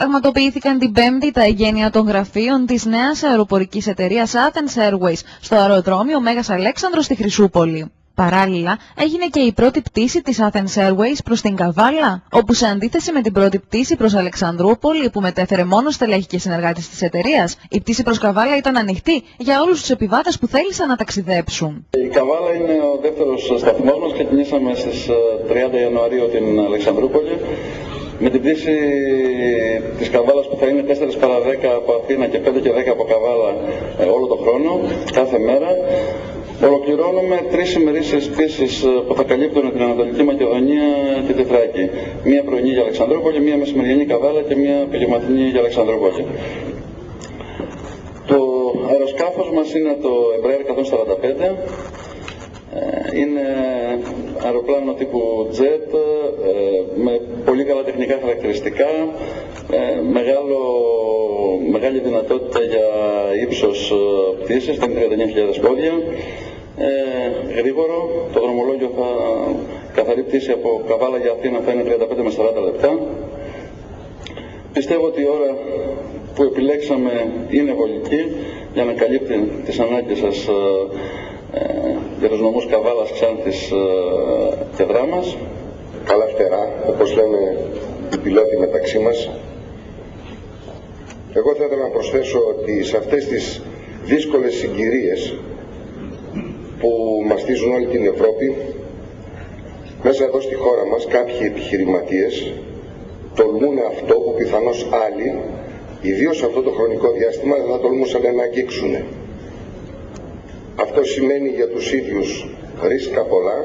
Πραγματοποιήθηκαν την Πέμπτη τα εγγένεια των γραφείων της νέας αεροπορικής εταιρείας Athens Airways στο αεροδρόμιο Μέγας Αλέξανδρος στη Χρυσούπολη. Παράλληλα, έγινε και η πρώτη πτήση της Athens Airways προς την Καβάλα, όπου σε αντίθεση με την πρώτη πτήση προς Αλεξανδρούπολη που μετέφερε μόνο στελέχη και συνεργάτες της εταιρείας, η πτήση προς Καβάλα ήταν ανοιχτή για όλους τους επιβάτες που θέλησαν να ταξιδέψουν. Η Καβάλα είναι ο δεύτερος σταθμός μας. Ξεκινήσαμε στις 30 Ιανουαρίου την Αλεξανδρούπολη. Με την πτήση της Καβάλας που θα είναι 4 παρα 10 από Αθήνα και 5 και 10 από Καβάλα όλο τον χρόνο, κάθε μέρα. Ολοκληρώνουμε 3 ημερήσιες πτήσεις που θα καλύπτουν την Ανατολική Μακεδονία και τη Θράκη. Μία πρωινή για Αλεξανδρούπολη, μία μεσημεριανή Καβάλα και μία απογευματινή για Αλεξανδρούπολη. Το αεροσκάφος μας είναι το Embraer 145. Είναι αεροπλάνο τύπου jet με πολύ καλά τεχνικά χαρακτηριστικά, μεγάλη δυνατότητα για ύψος πτήσης, είναι 39.000 πόδια, γρήγορο. Το δρομολόγιο καθαρή πτήση από Καβάλα για Αθήνα θα είναι 35 με 40 λεπτά. Πιστεύω ότι η ώρα που επιλέξαμε είναι βολική για να καλύπτει τις ανάγκες σας για τους νομούς Καβάλας, Ξάνθης και Δράμας. Καλά φτερά, όπως λένε οι πιλότοι μεταξύ μας. Εγώ θα ήθελα να προσθέσω ότι σε αυτές τις δύσκολες συγκυρίες που μαστίζουν όλη την Ευρώπη, μέσα εδώ στη χώρα μας κάποιοι επιχειρηματίες τολμούν αυτό που πιθανώς άλλοι, ιδίως σε αυτό το χρονικό διάστημα, δεν θα τολμούσαν να αγγίξουν. Αυτό σημαίνει για τους ίδιους ρίσκα πολλά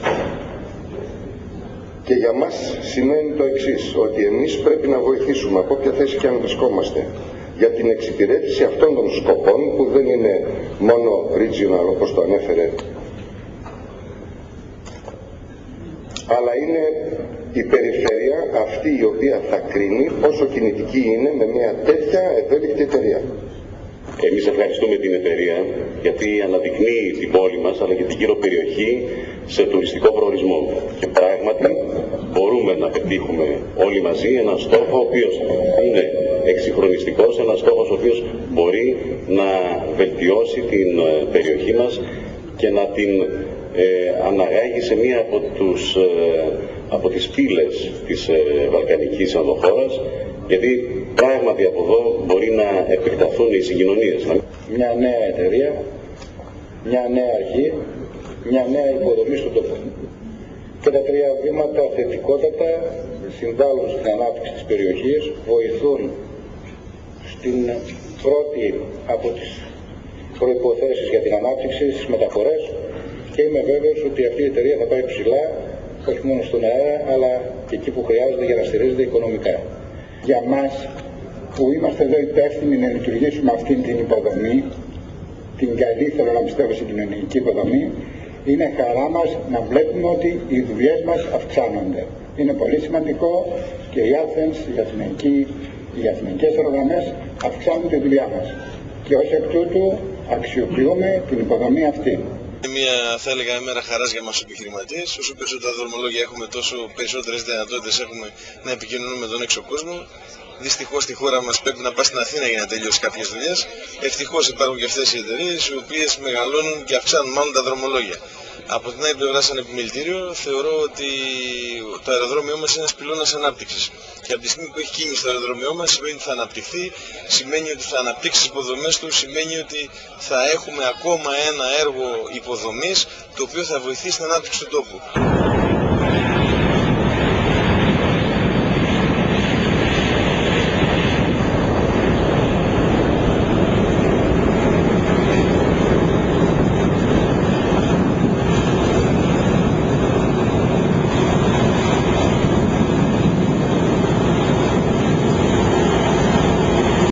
και για μας σημαίνει το εξής, ότι εμείς πρέπει να βοηθήσουμε από όποια θέση και αν βρισκόμαστε για την εξυπηρέτηση αυτών των σκοπών που δεν είναι μόνο regional όπως το ανέφερε, αλλά είναι η περιφέρεια αυτή η οποία θα κρίνει πόσο κινητική είναι με μια τέτοια ευέλικτη εταιρεία. Εμείς ευχαριστούμε την εταιρεία γιατί αναδεικνύει την πόλη μας αλλά και την γύρω περιοχή σε τουριστικό προορισμό. Και πράγματι μπορούμε να πετύχουμε όλοι μαζί έναν στόχο ο οποίος είναι εξυγχρονιστικός, ένας στόχος ο οποίος μπορεί να βελτιώσει την περιοχή μας και να την αναγάγει σε μία από τις πύλες της βαλκανικής ενδοχώρας, γιατί πράγματι από εδώ μπορεί να επεκταθούν οι συγκοινωνίες. Μια νέα εταιρεία, μια νέα αρχή, μια νέα υποδομή στον τόπο. Και τα 3 βήματα θετικότατα συμβάλλουν στην ανάπτυξη της περιοχής, βοηθούν στην πρώτη από τις προϋποθέσεις για την ανάπτυξη, στις μεταφορές, και είμαι βέβαιος ότι αυτή η εταιρεία θα πάει ψηλά, όχι μόνο στον αέρα, αλλά και εκεί που χρειάζεται για να στηρίζεται οικονομικά. Για μας που είμαστε εδώ υπεύθυνοι να λειτουργήσουμε αυτή την υποδομή, την καλή, θέλω να πιστεύω, στην κοινωνική υποδομή, είναι χαρά μας να βλέπουμε ότι οι δουλειές μας αυξάνονται. Είναι πολύ σημαντικό και οι Athens, οι εθνικές αερογραμμές αυξάνουν τη δουλειά μας. Και ως εκ τούτου αξιοποιούμε την υποδομή αυτή. Μια, θα έλεγα, μέρα χαράς για μας τους επιχειρηματίες. Όσο περισσότερα δρομολόγια έχουμε, τόσο περισσότερες δυνατότητες έχουμε να επικοινωνούμε με τον έξω κόσμο. Δυστυχώς στη χώρα μας πρέπει να πάει στην Αθήνα για να τελειώσει κάποιες δουλειές. Ευτυχώς υπάρχουν και αυτές οι εταιρείες οι οποίες μεγαλώνουν και αυξάνουν μάλλον τα δρομολόγια. Από την άλλη πλευρά, σαν επιμελητήριο, θεωρώ ότι το αεροδρόμιό μας είναι ένας πυλώνας ανάπτυξης. Και από τη στιγμή που έχει κίνηση στο αεροδρόμιό μας, σημαίνει ότι θα αναπτυχθεί, σημαίνει ότι θα αναπτύξει τις υποδομές του, σημαίνει ότι θα έχουμε ακόμα ένα έργο υποδομής το οποίο θα βοηθήσει στην ανάπτυξη του τόπου.